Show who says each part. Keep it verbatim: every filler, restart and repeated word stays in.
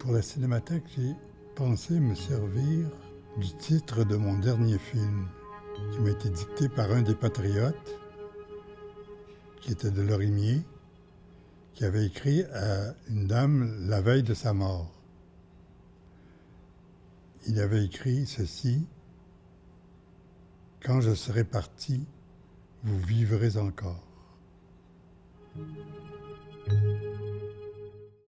Speaker 1: pour la Cinémathèque, j'ai pensé me servir du titre de mon dernier film, qui m'a été dicté par un des patriotes, qui était de Lorimier, qui avait écrit à une dame la veille de sa mort. Il avait écrit ceci: « Quand je serai parti, vous vivrez encore. »